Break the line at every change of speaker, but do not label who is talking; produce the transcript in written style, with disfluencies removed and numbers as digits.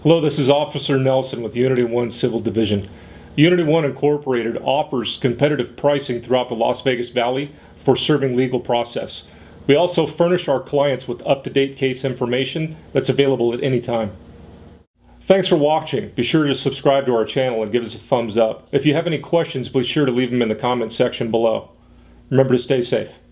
Hello, this is Officer Nelson with Unity 1 Civil Division. Unity 1 Incorporated offers competitive pricing throughout the Las Vegas Valley for serving legal process. We also furnish our clients with up-to-date case information that's available at any time. Thanks for watching. Be sure to subscribe to our channel and give us a thumbs up. If you have any questions, be sure to leave them in the comment section below. Remember to stay safe.